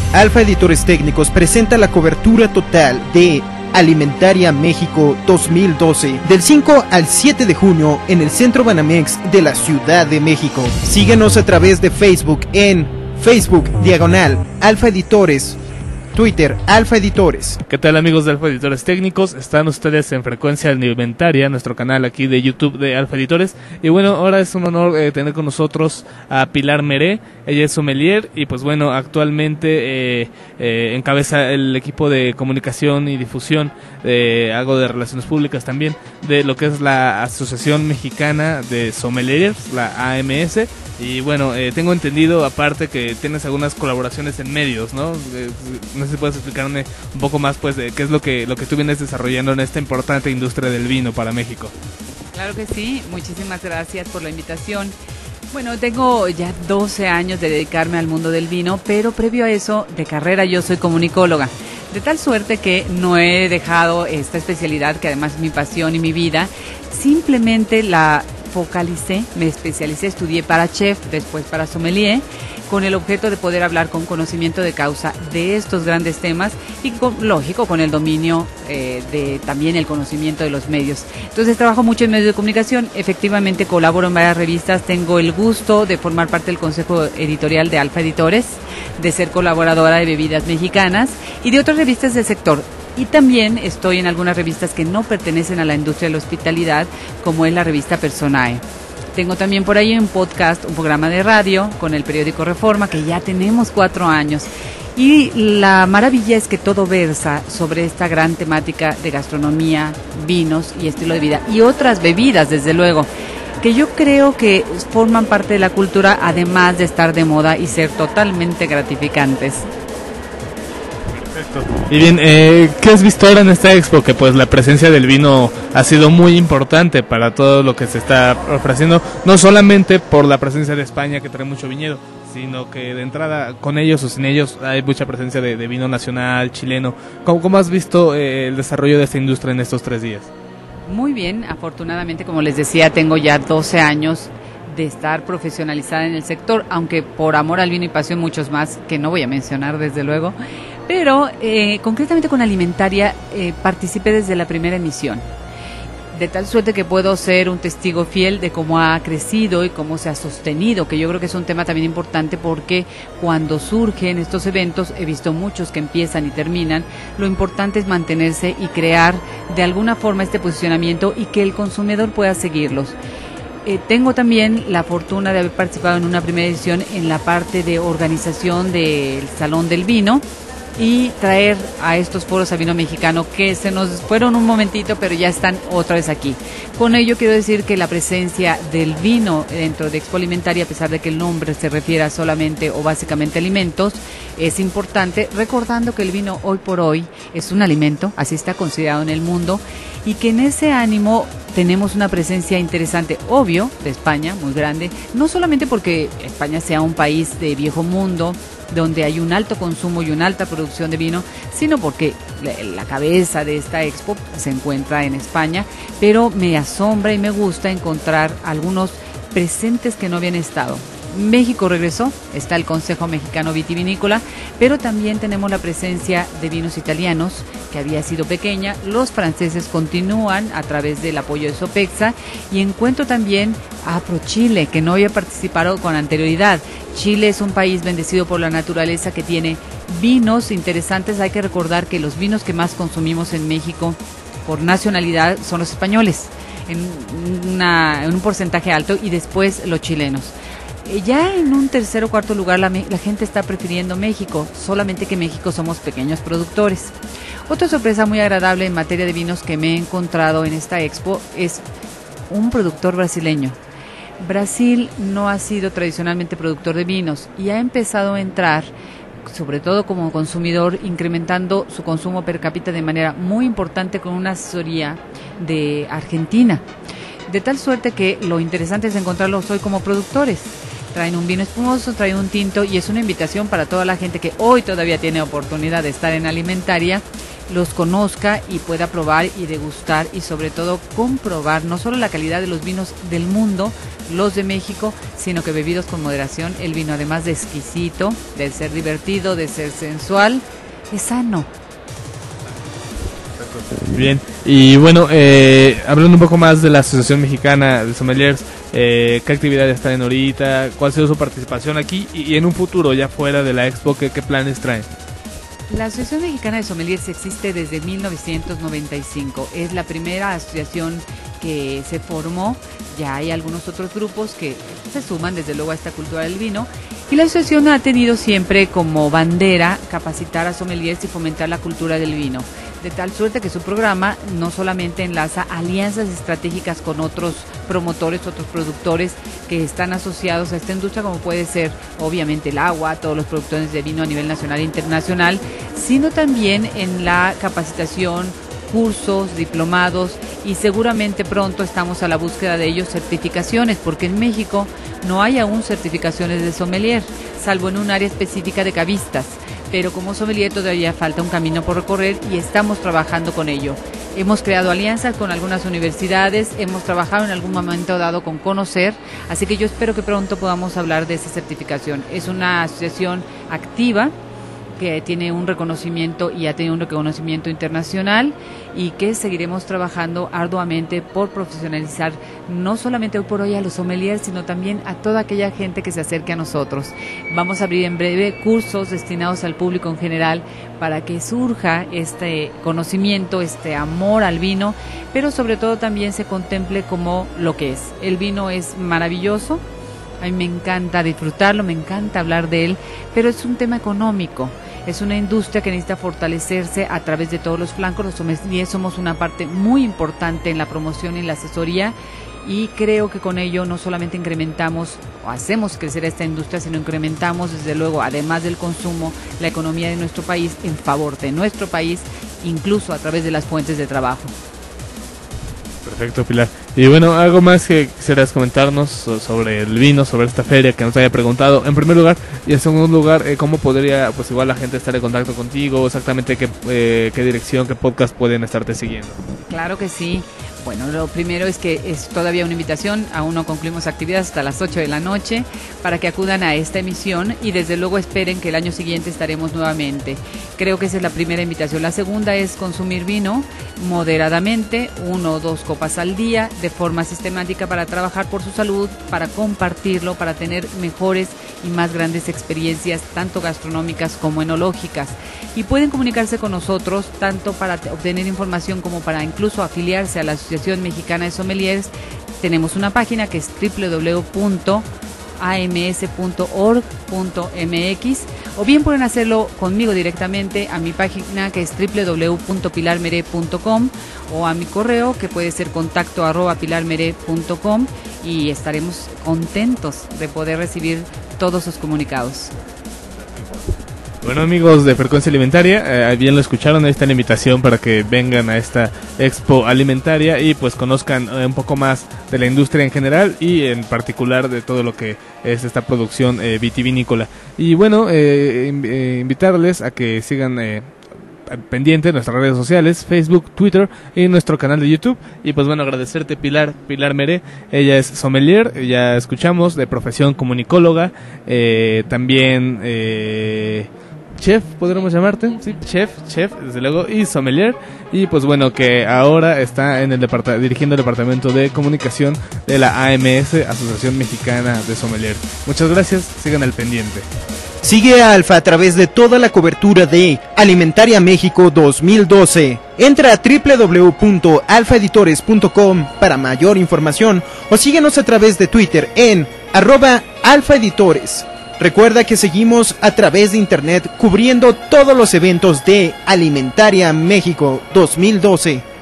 Alfa Editores Técnicos presenta la cobertura total de Alimentaria México 2012, del 5 al 7 de junio en el Centro Banamex de la Ciudad de México. Síguenos a través de Facebook en Facebook/Alfa Editores, Twitter, Alfa Editores. ¿Qué tal, amigos de Alfa Editores Técnicos? Están ustedes en Frecuencia Alimentaria, nuestro canal aquí de YouTube de Alfa Editores. Y bueno, ahora es un honor tener con nosotros a Pilar Meré. Ella es sommelier y pues bueno, actualmente encabeza el equipo de comunicación y difusión, algo de relaciones públicas también, de lo que es la Asociación Mexicana de Sommeliers, la AMS. Y bueno, tengo entendido aparte que tienes algunas colaboraciones en medios, ¿no? No sé si puedes explicarme un poco más pues de qué es lo que tú vienes desarrollando en esta importante industria del vino para México. Claro que sí, muchísimas gracias por la invitación. Bueno, tengo ya 12 años de dedicarme al mundo del vino, pero previo a eso, de carrera yo soy comunicóloga. De tal suerte que no he dejado esta especialidad, que además es mi pasión y mi vida, simplemente la focalicé, me especialicé, estudié para chef, después para sommelier, con el objeto de poder hablar con conocimiento de causa de estos grandes temas y lógico con el dominio de también el conocimiento de los medios. Entonces trabajo mucho en medios de comunicación, efectivamente colaboro en varias revistas, tengo el gusto de formar parte del consejo editorial de Alfa Editores, de ser colaboradora de bebidas mexicanas y de otras revistas del sector. Y también estoy en algunas revistas que no pertenecen a la industria de la hospitalidad, como es la revista Personae. Tengo también por ahí un podcast, un programa de radio con el periódico Reforma, que ya tenemos 4 años. Y la maravilla es que todo versa sobre esta gran temática de gastronomía, vinos y estilo de vida. Y otras bebidas, desde luego, que yo creo que forman parte de la cultura, además de estar de moda y ser totalmente gratificantes. Y bien, ¿qué has visto ahora en esta expo? Que pues la presencia del vino ha sido muy importante para todo lo que se está ofreciendo, no solamente por la presencia de España, que trae mucho viñedo, sino que de entrada, con ellos o sin ellos, hay mucha presencia de vino nacional, chileno. ¿Cómo has visto el desarrollo de esta industria en estos 3 días? Muy bien, afortunadamente, como les decía, tengo ya 12 años de estar profesionalizada en el sector, aunque por amor al vino y pasión muchos más, que no voy a mencionar desde luego. Pero concretamente con Alimentaria participé desde la primera emisión, de tal suerte que puedo ser un testigo fiel de cómo ha crecido y cómo se ha sostenido, que yo creo que es un tema también importante porque cuando surgen estos eventos, he visto muchos que empiezan y terminan, lo importante es mantenerse y crear de alguna forma este posicionamiento y que el consumidor pueda seguirlos. Tengo también la fortuna de haber participado en una primera edición en la parte de organización del Salón del Vino, y traer a estos foros a vino mexicano que se nos fueron un momentito, pero ya están otra vez aquí. Con ello quiero decir que la presencia del vino dentro de Expo Alimentaria, a pesar de que el nombre se refiera solamente o básicamente a alimentos, es importante, recordando que el vino hoy por hoy es un alimento, así está considerado en el mundo, y que en ese ánimo tenemos una presencia interesante, obvio, de España, muy grande, no solamente porque España sea un país de viejo mundo, donde hay un alto consumo y una alta producción de vino, sino porque la cabeza de esta expo se encuentra en España, pero me asombra y me gusta encontrar algunos presentes que no habían estado. México regresó, está el Consejo Mexicano Vitivinícola, pero también tenemos la presencia de vinos italianos, que había sido pequeña, los franceses continúan a través del apoyo de Sopexa, y encuentro también a ProChile, que no había participado con anterioridad. Chile es un país bendecido por la naturaleza que tiene vinos interesantes. Hay que recordar que los vinos que más consumimos en México por nacionalidad son los españoles, en un porcentaje alto, y después los chilenos. Ya en un tercer o cuarto lugar la gente está prefiriendo México, solamente que en México somos pequeños productores. Otra sorpresa muy agradable en materia de vinos que me he encontrado en esta expo es un productor brasileño. Brasil no ha sido tradicionalmente productor de vinos y ha empezado a entrar, sobre todo como consumidor, incrementando su consumo per cápita de manera muy importante con una asesoría de Argentina. De tal suerte que lo interesante es encontrarlos hoy como productores. Traen un vino espumoso, traen un tinto, y es una invitación para toda la gente que hoy todavía tiene oportunidad de estar en Alimentaria, los conozca y pueda probar y degustar y sobre todo comprobar no solo la calidad de los vinos del mundo, los de México, sino que bebidos con moderación. El vino, además de exquisito, de ser divertido, de ser sensual, es sano. Bien, y bueno, hablando un poco más de la Asociación Mexicana de Sommeliers, ¿qué actividades están ahorita? ¿Cuál ha sido su participación aquí? Y en un futuro, ya fuera de la Expo, ¿qué planes traen? La Asociación Mexicana de Sommeliers existe desde 1995. Es la primera asociación que se formó. Ya hay algunos otros grupos que se suman desde luego a esta cultura del vino. Y la asociación ha tenido siempre como bandera capacitar a sommeliers y fomentar la cultura del vino. De tal suerte que su programa no solamente enlaza alianzas estratégicas con otros promotores, otros productores que están asociados a esta industria, como puede ser obviamente el agua, todos los productores de vino a nivel nacional e internacional, sino también en la capacitación, cursos, diplomados, y seguramente pronto estamos a la búsqueda de ellos certificaciones, porque en México no hay aún certificaciones de sommelier, salvo en un área específica de cavistas. Pero como sommelier todavía falta un camino por recorrer y estamos trabajando con ello. Hemos creado alianzas con algunas universidades, hemos trabajado en algún momento dado con Conocer, así que yo espero que pronto podamos hablar de esa certificación. Es una asociación activa que tiene un reconocimiento y ha tenido un reconocimiento internacional y que seguiremos trabajando arduamente por profesionalizar no solamente hoy por hoy a los sommeliers, sino también a toda aquella gente que se acerque a nosotros. Vamos a abrir en breve cursos destinados al público en general para que surja este conocimiento, este amor al vino, pero sobre todo también se contemple como lo que es. El vino es maravilloso, a mí me encanta disfrutarlo, me encanta hablar de él, pero es un tema económico. Es una industria que necesita fortalecerse a través de todos los flancos. Los sommeliers somos una parte muy importante en la promoción y en la asesoría, y creo que con ello no solamente incrementamos o hacemos crecer esta industria, sino incrementamos desde luego, además del consumo, la economía de nuestro país en favor de nuestro país, incluso a través de las fuentes de trabajo. Perfecto, Pilar. Y bueno, algo más que quisieras comentarnos sobre el vino, sobre esta feria que nos haya preguntado, en primer lugar, y en segundo lugar, cómo podría, pues igual la gente estar en contacto contigo, exactamente qué dirección, qué podcast pueden estarte siguiendo. Claro que sí. Bueno, lo primero es que es todavía una invitación, aún no concluimos actividades hasta las 8 de la noche, para que acudan a esta emisión y desde luego esperen que el año siguiente estaremos nuevamente. Creo que esa es la primera invitación. La segunda es consumir vino moderadamente, 1 o 2 copas al día, de forma sistemática, para trabajar por su salud, para compartirlo, para tener mejores y más grandes experiencias, tanto gastronómicas como enológicas. Y pueden comunicarse con nosotros, tanto para obtener información como para incluso afiliarse a la Asociación Mexicana de Sommeliers. Tenemos una página que es www.ams.org.mx, o bien pueden hacerlo conmigo directamente a mi página que es www.pilarmere.com, o a mi correo que puede ser contacto@pilarmere.com, y estaremos contentos de poder recibir todos sus comunicados. Bueno, amigos de Frecuencia Alimentaria, bien lo escucharon, ahí está la invitación para que vengan a esta expo alimentaria y pues conozcan un poco más de la industria en general y en particular de todo lo que es esta producción vitivinícola. Y bueno, invitarles a que sigan pendiente de nuestras redes sociales, Facebook, Twitter y nuestro canal de YouTube. Y pues bueno, agradecerte, Pilar Meré. Ella es sommelier, ya escuchamos, de profesión comunicóloga, también chef, podríamos llamarte, sí, chef, desde luego, y sommelier. Y pues bueno, que ahora está en el dirigiendo el departamento de comunicación de la AMS, Asociación Mexicana de Sommelier. Muchas gracias, sigan al pendiente. Sigue a Alfa a través de toda la cobertura de Alimentaria México 2012. Entra a www.alfaeditores.com para mayor información o síguenos a través de Twitter en @alfaeditores. Recuerda que seguimos a través de internet cubriendo todos los eventos de Alimentaria México 2012.